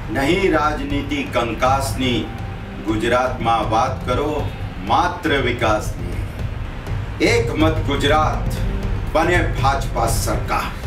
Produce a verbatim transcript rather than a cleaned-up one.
नहीं राजनीति कंकासनी, गुजरात में बात करो मात्र विकासनी। एक मत गुजरात बने भाजपा सरकार।